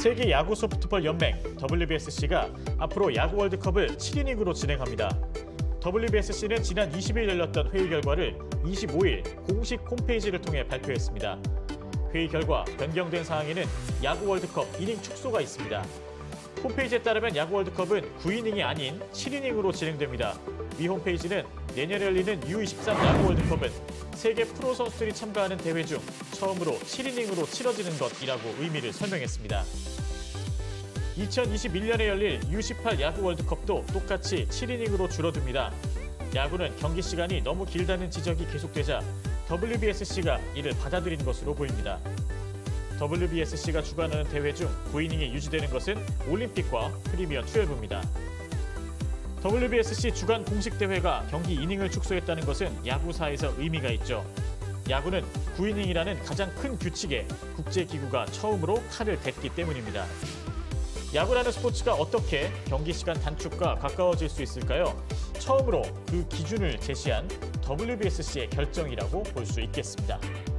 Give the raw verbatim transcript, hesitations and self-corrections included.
세계 야구 소프트볼 연맹 더블유비에스씨가 앞으로 야구 월드컵을 칠 이닝으로 진행합니다. 더블유비에스씨는 지난 이십 일 열렸던 회의 결과를 이십오 일 공식 홈페이지를 통해 발표했습니다. 회의 결과 변경된 사항에는 야구 월드컵 이닝 축소가 있습니다. 홈페이지에 따르면 야구 월드컵은 구 이닝이 아닌 칠 이닝으로 진행됩니다. 위 홈페이지는 내년에 열리는 유 이십삼 야구 월드컵은 세계 프로 선수들이 참가하는 대회 중 처음으로 칠 이닝으로 치러지는 것이라고 의미를 설명했습니다. 이천이십일 년에 열릴 유 십팔 야구 월드컵도 똑같이 칠 이닝으로 줄어듭니다. 야구는 경기 시간이 너무 길다는 지적이 계속되자 더블유비에스씨가 이를 받아들인 것으로 보입니다. 더블유비에스씨가 주관하는 대회 중 구 이닝이 유지되는 것은 올림픽과 프리미어 십이입니다. 더블유비에스씨 주간 공식 대회가 경기 이닝을 축소했다는 것은 야구사에서 의미가 있죠. 야구는 구 이닝이라는 가장 큰 규칙에 국제기구가 처음으로 칼을 댔기 때문입니다. 야구라는 스포츠가 어떻게 경기 시간 단축과 가까워질 수 있을까요? 처음으로 그 기준을 제시한 더블유비에스씨의 결정이라고 볼 수 있겠습니다.